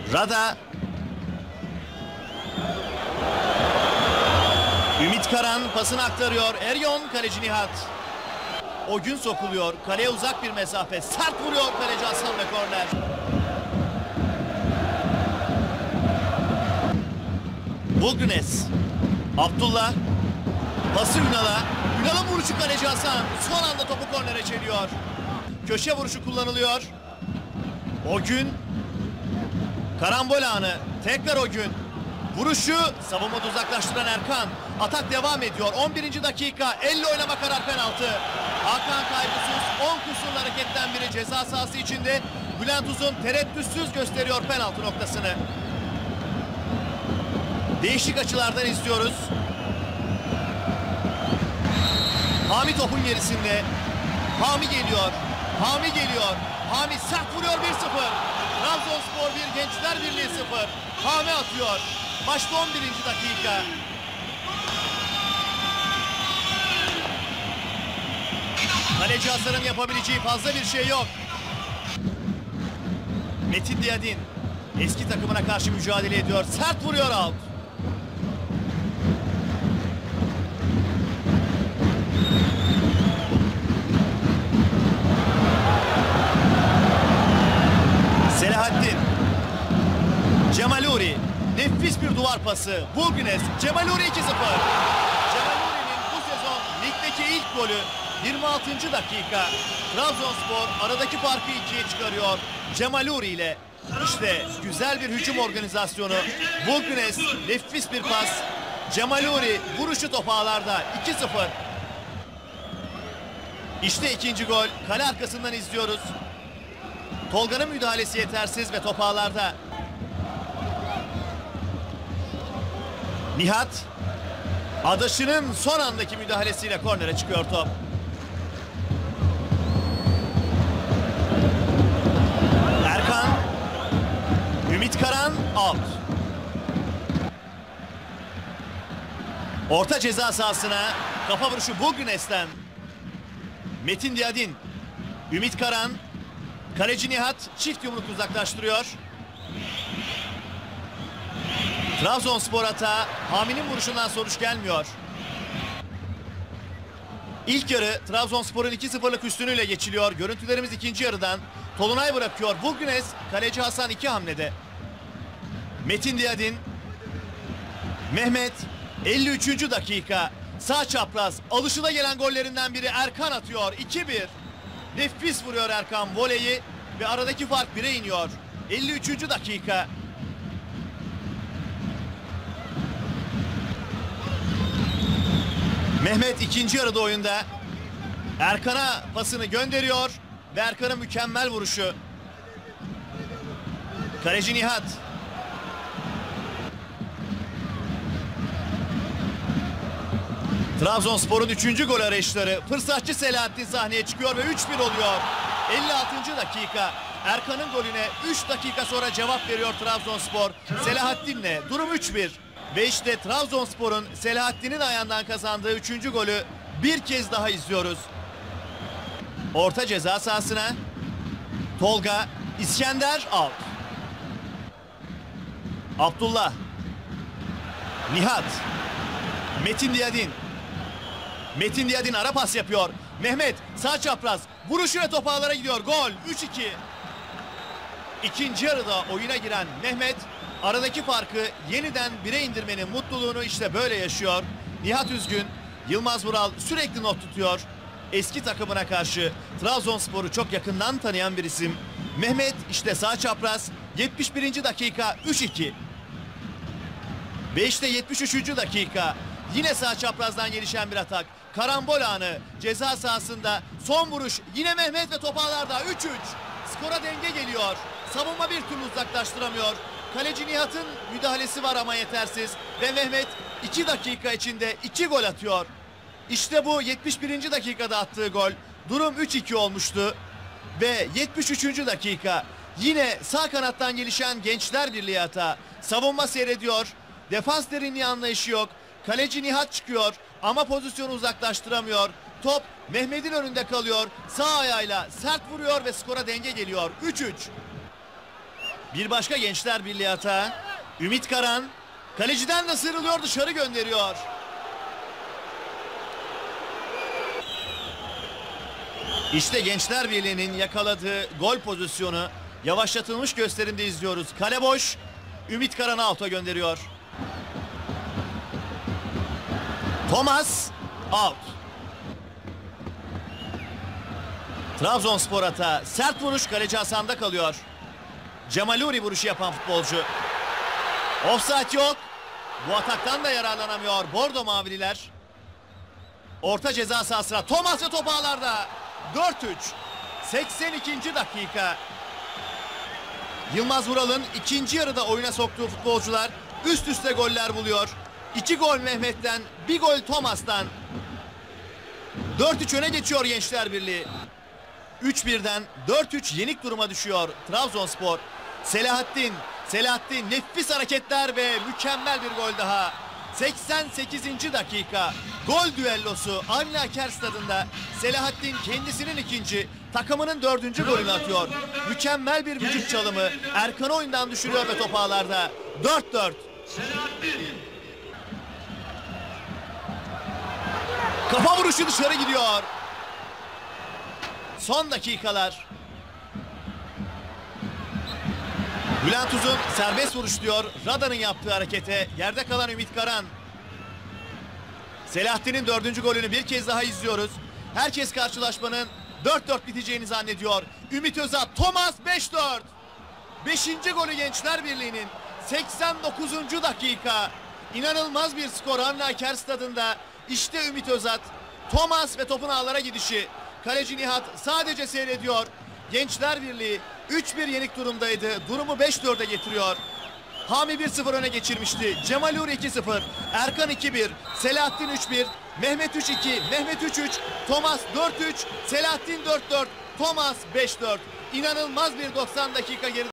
Rada. Ümit Karan pasını aktarıyor. Eryon, kaleci Nihat. O gün sokuluyor. Kaleye uzak bir mesafe. Sert vuruyor kaleci Hasan ve korner. Bulgunes. Abdullah. Pası Ünal'a. Ünal'ın vuruşu kaleci Hasan. Son anda topu kornere çeliyor. Köşe vuruşu kullanılıyor. O gün. Karambol anı. Tekrar o gün. Vuruşu savunmada uzaklaştıran Erkan. Atak devam ediyor. 11. dakika. Elle oynama karar penaltı. Hakan kaygısız 10 kusurlu hareketten biri ceza sahası içinde. Bülent Uzun tereddütsüz gösteriyor penaltı noktasını. Değişik açılardan izliyoruz. Hami topun gerisinde. Hami geliyor. Hami geliyor. Hami sert vuruyor 1-0. Trabzonspor 1, Gençler Birliği 0. Hami atıyor. Maçta 11. dakika. Kaleci Hasan'ın yapabileceği fazla bir şey yok. Metin Diyadin eski takımına karşı mücadele ediyor. Sert vuruyor, out. Selahattin. Cemaluri. Nefis bir duvar pası. Bulgunes. Cemaluri 2-0. Cemaluri'nin bu sezon ligdeki ilk golü. 26. dakika. Trabzonspor aradaki farkı 2'ye çıkarıyor. Cemaluri ile. İşte güzel bir hücum organizasyonu. Bulgunes nefis bir pas. Cemaluri vuruşu top ağlarda. 2-0. İşte ikinci gol. Kale arkasından izliyoruz. Tolga'nın müdahalesi yetersiz ve top ağlarda. Nihat. Adaşı'nın son andaki müdahalesiyle kornere çıkıyor top. Erkan. Ümit Karan, out. Orta ceza sahasına kafa vuruşu Bulgunes'ten. Metin Diyadin. Ümit Karan. Kaleci Nihat çift yumruk uzaklaştırıyor. Trabzonspor hata. Hami'nin vuruşundan sonuç gelmiyor. İlk yarı Trabzonspor'un 2-0'lık üstünlüğüyle geçiliyor. Görüntülerimiz ikinci yarıdan. Tolunay bırakıyor. Bulgunes, kaleci Hasan 2 hamlede. Metin Diyadin. Mehmet. 53. dakika. Sağ çapraz. Alışıla gelen gollerinden biri Erkan atıyor. 2-1. Nefis vuruyor Erkan voleyi ve aradaki fark 1'e iniyor. 53. dakika. Mehmet ikinci yarıda oyunda. Erkan'a pasını gönderiyor ve Erkan'ın mükemmel vuruşu. Kaleci Nihat. Trabzonspor'un 3. gol arayışları. Fırsatçı Selahattin sahneye çıkıyor ve 3-1 oluyor. 56. dakika. Erkan'ın golüne 3 dakika sonra cevap veriyor Trabzonspor. Selahattin'le durum 3-1. Ve işte Trabzonspor'un Selahattin'in ayağından kazandığı 3. golü bir kez daha izliyoruz. Orta ceza sahasına. Tolga. İskender, out. Abdullah. Nihat. Metin Diyadin. Metin Diyadin ara pas yapıyor. Mehmet sağ çapraz. Vuruşuyla top ağlara gidiyor. Gol 3-2. İkinci yarıda oyuna giren Mehmet aradaki farkı yeniden 1'e indirmenin mutluluğunu işte böyle yaşıyor. Nihat üzgün. Yılmaz Vural sürekli not tutuyor. Eski takımına karşı Trabzonspor'u çok yakından tanıyan bir isim. Mehmet işte sağ çapraz. 71. dakika 3-2. Ve işte 73. dakika. Yine sağ çaprazdan gelişen bir atak. Karambol anı ceza sahasında. Son vuruş yine Mehmet ve top ağlarda 3-3. Skora denge geliyor. Savunma bir türlü uzaklaştıramıyor. Kaleci Nihat'ın müdahalesi var ama yetersiz. Ve Mehmet 2 dakika içinde 2 gol atıyor. İşte bu 71. dakikada attığı gol. Durum 3-2 olmuştu. Ve 73. dakika. Yine sağ kanattan gelişen Gençler Birliği hata. Savunma seyrediyor. Defans derinliği anlayışı yok. Kaleci Nihat çıkıyor ama pozisyonu uzaklaştıramıyor. Top Mehmet'in önünde kalıyor. Sağ ayağıyla sert vuruyor ve skora denge geliyor. 3-3. Bir başka Gençler Birliği hata. Ümit Karan kaleciden de sıyrılıyor, dışarı gönderiyor. İşte Gençler Birliği'nin yakaladığı gol pozisyonu yavaşlatılmış gösterimde izliyoruz. Kale boş. Ümit Karan'ı out'a gönderiyor. Thomas out. Trabzonspor hata. Sert vuruş, kaleci Hasan'da kalıyor. Cemaluri vuruşu yapan futbolcu. Offside yok. Bu ataktan da yararlanamıyor Bordo Mavililer. Orta ceza sahasına Thomas ve top ağlarda. 4-3. 82. dakika. Yılmaz Vural'ın ikinci yarıda oyuna soktuğu futbolcular üst üste goller buluyor. 2 gol Mehmet'ten, 1 gol Thomas'tan. 4-3 öne geçiyor Gençler Birliği. 3-1'den 4-3 yenik duruma düşüyor Trabzonspor. Selahattin nefis hareketler ve mükemmel bir gol daha. 88. dakika. Gol düellosu Avni Aker stadında. Selahattin kendisinin ikinci, takımının 4. golünü atıyor. Mükemmel bir vücut çalımı. Erkan'ı oyundan düşürüyor ve top ağlarda. 4-4. Kafa vuruşu dışarı gidiyor. Son dakikalar. Bülent Uzun serbest vuruş diyor. Radan'ın yaptığı harekete yerde kalan Ümit Karan. Selahattin'in 4. golünü bir kez daha izliyoruz. Herkes karşılaşmanın 4-4 biteceğini zannediyor. Ümit Özat, Thomas 5-4. 5. golü Gençler Birliği'nin 89. dakika. İnanılmaz bir skor Avni Aker stadında. İşte Ümit Özat, Thomas ve topun ağlara gidişi. Kaleci Nihat sadece seyrediyor. Gençler Birliği 3-1 yenik durumdaydı. Durumu 5-4'e getiriyor. Hami 1-0 öne geçirmişti. Cemaluri 2-0. Erkan 2-1. Selahattin 3-1. Mehmet 3-2. Mehmet 3-3. Thomas 4-3. Selahattin 4-4. Thomas 5-4. İnanılmaz bir 90 dakika geride.